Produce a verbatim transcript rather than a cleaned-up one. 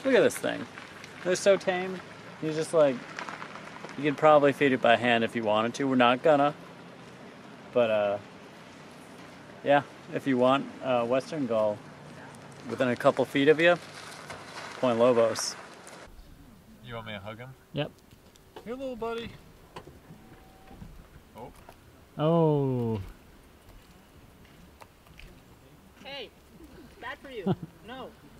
Look at this thing. They're so tame. You just like, you could probably feed it by hand if you wanted to. We're not gonna. But uh, yeah, if you want uh, Western Gull within a couple feet of you, Point Lobos. You want me to hug him? Yep. Hey, little buddy. Oh. Oh. Hey, bad for you. No.